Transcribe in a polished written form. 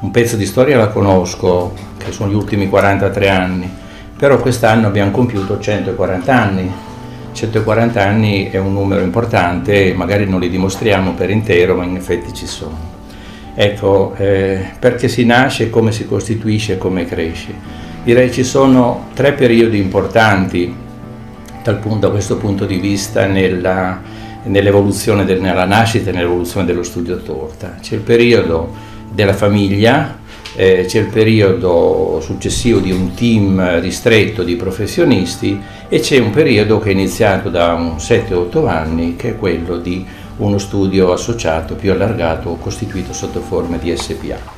un pezzo di storia la conosco, che sono gli ultimi 43 anni, però quest'anno abbiamo compiuto 140 anni. 140 anni è un numero importante, magari non li dimostriamo per intero, ma in effetti ci sono. Ecco, perché si nasce, come si costituisce, come cresce. Direi ci sono 3 periodi importanti da questo punto di vista nell'evoluzione, nella nascita e nell'evoluzione dello studio torta. C'è il periodo della famiglia, c'è il periodo successivo di un team ristretto di professionisti e c'è un periodo che è iniziato da 7-8 anni, che è quello di uno studio associato più allargato, costituito sotto forma di SPA.